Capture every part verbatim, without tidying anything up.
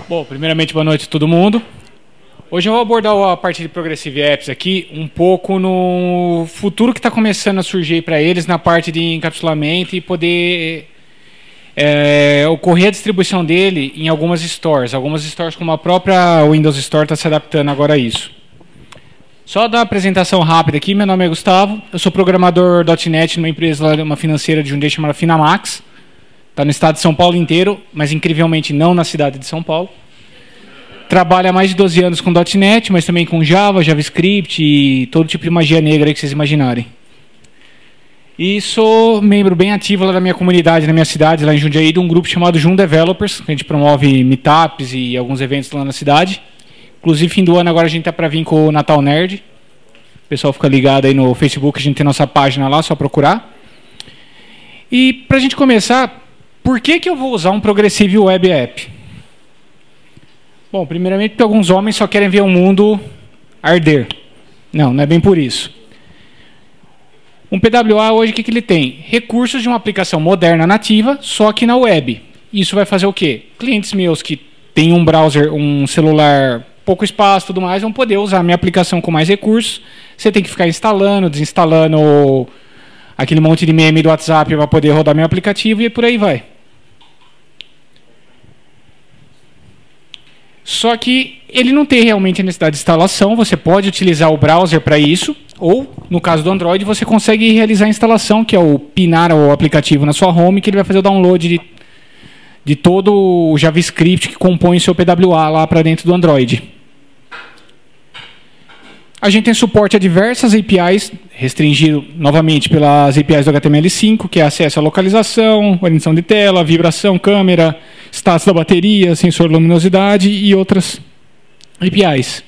Bom, primeiramente, boa noite a todo mundo. Hoje eu vou abordar a parte de Progressive Apps aqui, um pouco no futuro que está começando a surgir para eles na parte de encapsulamento e poder é, ocorrer a distribuição dele em algumas stores. Algumas stores, como a própria Windows Store, está se adaptando agora a isso. Só dar uma apresentação rápida aqui, meu nome é Gustavo, eu sou programador .NET numa empresa, uma financeira de Jundiaí chamada Finamax. Está no estado de São Paulo inteiro, mas incrivelmente não na cidade de São Paulo. Trabalho há mais de doze anos com .NET, mas também com Java, JavaScript e todo tipo de magia negra que vocês imaginarem. E sou membro bem ativo lá da minha comunidade, na minha cidade, lá em Jundiaí, de um grupo chamado Jun Developers, que a gente promove meetups e alguns eventos lá na cidade. Inclusive, fim do ano agora a gente está para vir com o Natal Nerd. O pessoal fica ligado aí no Facebook, a gente tem nossa página lá, só procurar. E para a gente começar, por que que eu vou usar um Progressive Web App? Bom, primeiramente porque alguns homens só querem ver o mundo arder. Não, não é bem por isso. Um P W A hoje, o que que ele tem? Recursos de uma aplicação moderna nativa, só que na web. Isso vai fazer o quê? Clientes meus que têm um browser, um celular, pouco espaço e tudo mais, vão poder usar a minha aplicação com mais recursos. Você tem que ficar instalando, desinstalando aquele monte de meme do WhatsApp para poder rodar meu aplicativo e por aí vai. Só que ele não tem realmente a necessidade de instalação, você pode utilizar o browser para isso, ou, no caso do Android, você consegue realizar a instalação, que é o pinar o aplicativo na sua home, que ele vai fazer o download de, de todo o JavaScript que compõe o seu P W A lá para dentro do Android. A gente tem suporte a diversas A P Is, restringido novamente pelas A P Is do H T M L cinco, que é acesso à localização, orientação de tela, vibração, câmera, status da bateria, sensor de luminosidade e outras A P Is.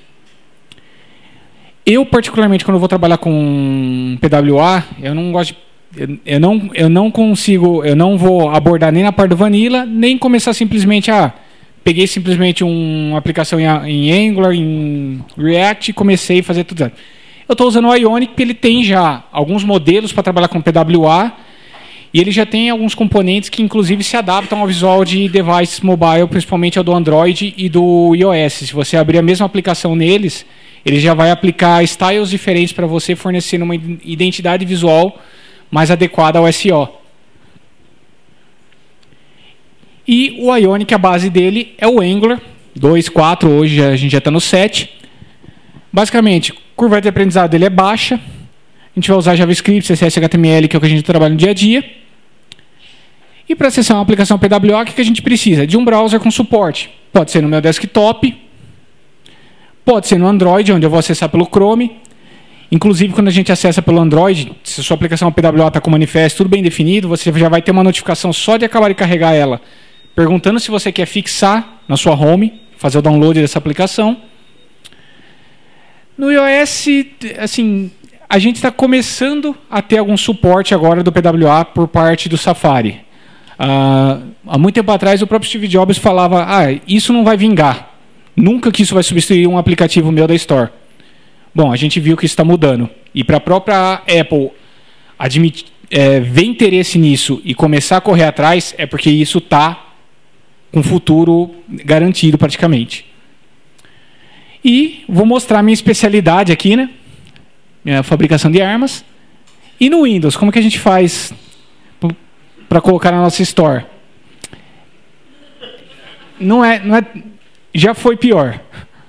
Eu, particularmente, quando eu vou trabalhar com P W A, eu não gosto de, eu, eu, não, eu não consigo, eu não vou abordar nem na parte do Vanilla, nem começar simplesmente a... Peguei simplesmente uma aplicação em Angular, em React e comecei a fazer tudo. Eu estou usando o Ionic, porque ele tem já alguns modelos para trabalhar com P W A e ele já tem alguns componentes que, inclusive, se adaptam ao visual de devices mobile, principalmente ao do Android e do iOS. Se você abrir a mesma aplicação neles, ele já vai aplicar styles diferentes para você, fornecendo uma identidade visual mais adequada ao S E O. E o Ionic, a base dele é o Angular dois ponto quatro, hoje a gente já está no sete. Basicamente, a curva de aprendizado dele é baixa. A gente vai usar JavaScript, C S S, H T M L, que é o que a gente trabalha no dia a dia. E para acessar uma aplicação P W A, o que a gente precisa? De um browser com suporte. Pode ser no meu desktop, pode ser no Android, onde eu vou acessar pelo Chrome. Inclusive, quando a gente acessa pelo Android, se a sua aplicação P W A está com manifesto, tudo bem definido, você já vai ter uma notificação só de acabar de carregar ela, perguntando se você quer fixar na sua home, fazer o download dessa aplicação. No iOS, assim, a gente está começando a ter algum suporte agora do P W A por parte do Safari. Ah, há muito tempo atrás, o próprio Steve Jobs falava, ah, isso não vai vingar. Nunca que isso vai substituir um aplicativo meu da Store. Bom, a gente viu que isso está mudando. E para a própria Apple admitir, é, ver interesse nisso e começar a correr atrás, é porque isso está com futuro garantido praticamente. E vou mostrar minha especialidade aqui, né? Minha fabricação de armas. E no Windows, como que a gente faz para colocar na nossa Store? Não é, não é, já foi pior.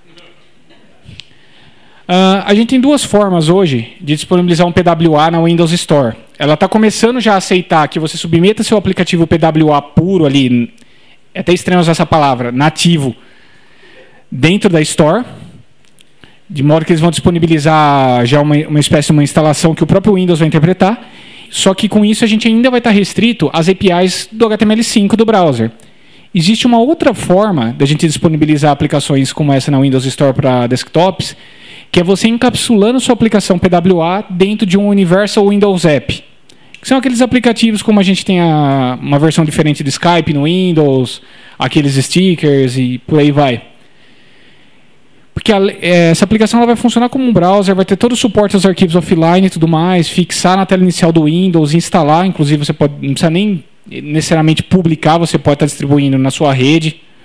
Uh, a gente tem duas formas hoje de disponibilizar um P W A na Windows Store. Ela está começando já a aceitar que você submeta seu aplicativo P W A puro ali, é até estranho usar essa palavra, nativo, dentro da Store, de modo que eles vão disponibilizar já uma, uma espécie de uma instalação que o próprio Windows vai interpretar, só que com isso a gente ainda vai estar restrito às A P Is do H T M L cinco do browser. Existe uma outra forma da gente disponibilizar aplicações como essa na Windows Store para desktops, que é você encapsulando sua aplicação P W A dentro de um Universal Windows App. Que são aqueles aplicativos como a gente tem a, uma versão diferente do Skype no Windows, aqueles stickers e por aí vai. Porque a, essa aplicação ela vai funcionar como um browser, vai ter todo o suporte aos arquivos offline e tudo mais, fixar na tela inicial do Windows, instalar, inclusive você pode, não precisa nem necessariamente publicar, você pode estar distribuindo na sua rede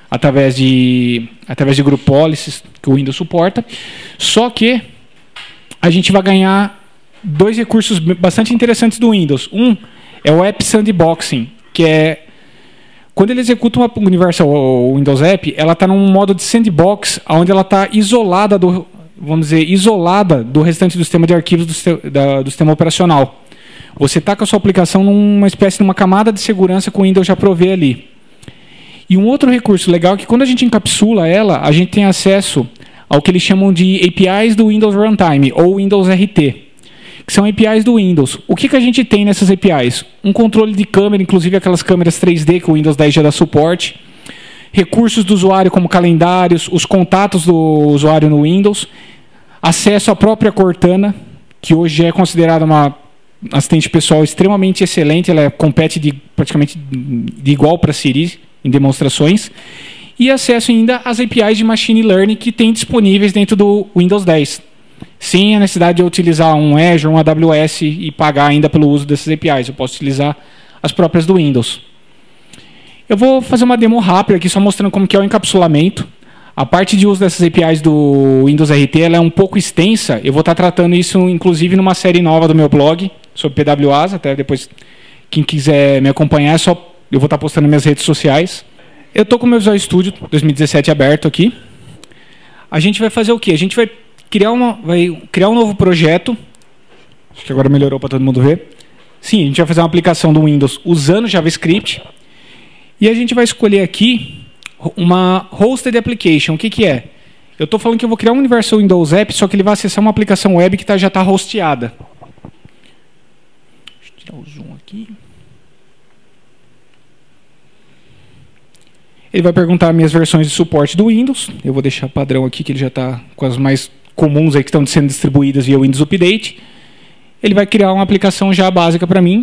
através de, através de group policies que o Windows suporta. Só que a gente vai ganhar dois recursos bastante interessantes do Windows. Um é o App Sandboxing, que é quando ele executa uma Universal Windows App, ela está num modo de sandbox, onde ela está isolada do, vamos dizer, isolada do restante do sistema de arquivos do, da, do sistema operacional. Você está com a sua aplicação numa espécie de uma camada de segurança que o Windows já provê ali. E um outro recurso legal é que quando a gente encapsula ela, a gente tem acesso ao que eles chamam de A P Is do Windows Runtime, ou Windows R T, que são A P Is do Windows. O que, que a gente tem nessas A P Is? Um controle de câmera, inclusive aquelas câmeras três D que o Windows dez já dá suporte, recursos do usuário como calendários, os contatos do usuário no Windows, acesso à própria Cortana, que hoje é considerada uma assistente pessoal extremamente excelente, ela compete de, praticamente de igual para a Siri em demonstrações, e acesso ainda às A P Is de Machine Learning que tem disponíveis dentro do Windows dez, sem a necessidade de eu utilizar um Azure, um A W S e pagar ainda pelo uso dessas A P Is. Eu posso utilizar as próprias do Windows. Eu vou fazer uma demo rápida aqui, só mostrando como que é o encapsulamento. A parte de uso dessas A P Is do Windows R T ela é um pouco extensa. Eu vou estar tratando isso, inclusive, numa série nova do meu blog, sobre P W As. Até depois, quem quiser me acompanhar, é só, eu vou estar postando nas minhas redes sociais. Eu estou com o meu Visual Studio dois mil e dezessete aberto aqui. A gente vai fazer o quê? A gente vai criar, uma, vai criar um novo projeto. Acho que agora melhorou para todo mundo ver. Sim, a gente vai fazer uma aplicação do Windows usando JavaScript. E a gente vai escolher aqui uma Hosted Application. O que, que é? Eu estou falando que eu vou criar um Universal Windows App, só que ele vai acessar uma aplicação web que tá, já está hosteada. Deixa eu tirar o zoom aqui. Ele vai perguntar minhas versões de suporte do Windows. Eu vou deixar padrão aqui, que ele já está com as mais comuns aí que estão sendo distribuídas via Windows Update. Ele vai criar uma aplicação já básica para mim.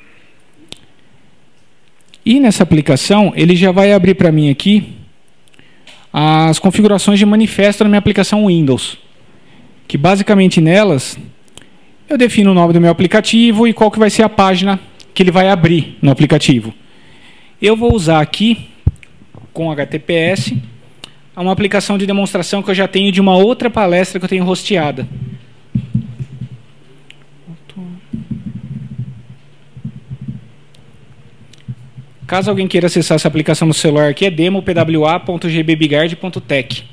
E nessa aplicação, ele já vai abrir para mim aqui as configurações de manifesto na minha aplicação Windows. Que basicamente nelas, eu defino o nome do meu aplicativo e qual que vai ser a página que ele vai abrir no aplicativo. Eu vou usar aqui, com H T T P S, uma aplicação de demonstração que eu já tenho de uma outra palestra que eu tenho hosteada. Caso alguém queira acessar essa aplicação no celular aqui, é demo p w a ponto g b bigard ponto tech.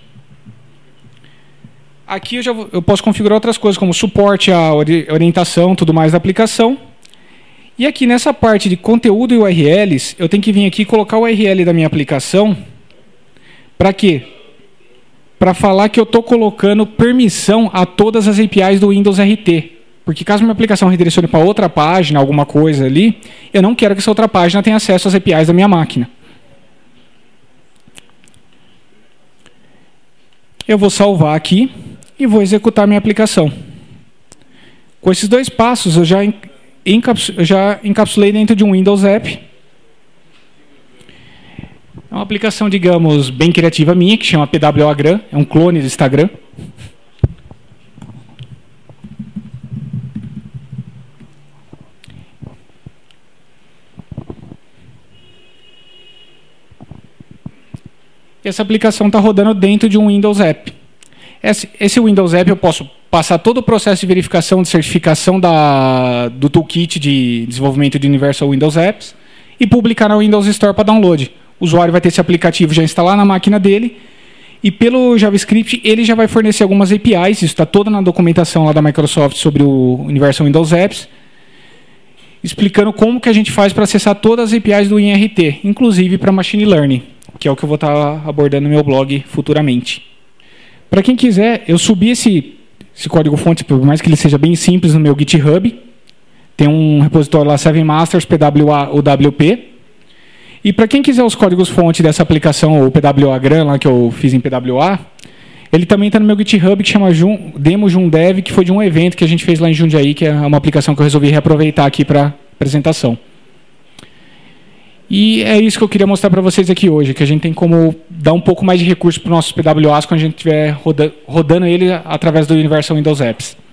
Aqui eu, já vou, eu posso configurar outras coisas, como suporte, a orientação, tudo mais da aplicação. E aqui nessa parte de conteúdo e U R Ls, eu tenho que vir aqui e colocar o U R L da minha aplicação. Para quê? Para falar que eu estou colocando permissão a todas as A P Is do Windows R T. Porque caso minha aplicação redirecione para outra página, alguma coisa ali, eu não quero que essa outra página tenha acesso às A P Is da minha máquina. Eu vou salvar aqui e vou executar minha aplicação. Com esses dois passos, eu já, eu já encapsulei dentro de um Windows App. É uma aplicação, digamos, bem criativa minha, que chama P W A Gram, é um clone do Instagram. Essa aplicação está rodando dentro de um Windows App. Esse, esse Windows App eu posso passar todo o processo de verificação, de certificação da, do toolkit de desenvolvimento de Universal Windows Apps e publicar na Windows Store para download. O usuário vai ter esse aplicativo já instalado na máquina dele e pelo JavaScript ele já vai fornecer algumas A P Is, isso está toda na documentação lá da Microsoft sobre o Universal Windows Apps, explicando como que a gente faz para acessar todas as A P Is do W I N R T, inclusive para Machine Learning, que é o que eu vou estar abordando no meu blog futuramente. Para quem quiser, eu subi esse, esse código-fonte, por mais que ele seja bem simples, no meu GitHub. Tem um repositório lá, seven masters P W A U W P. E para quem quiser os códigos-fonte dessa aplicação, o P W A Gram, lá que eu fiz em P W A, ele também está no meu GitHub, que chama Jun, Demo Jundev, que foi de um evento que a gente fez lá em Jundiaí, que é uma aplicação que eu resolvi reaproveitar aqui para apresentação. E é isso que eu queria mostrar para vocês aqui hoje, que a gente tem como dar um pouco mais de recurso para os nossos P W As quando a gente estiver roda, rodando ele através do Universal Windows Apps.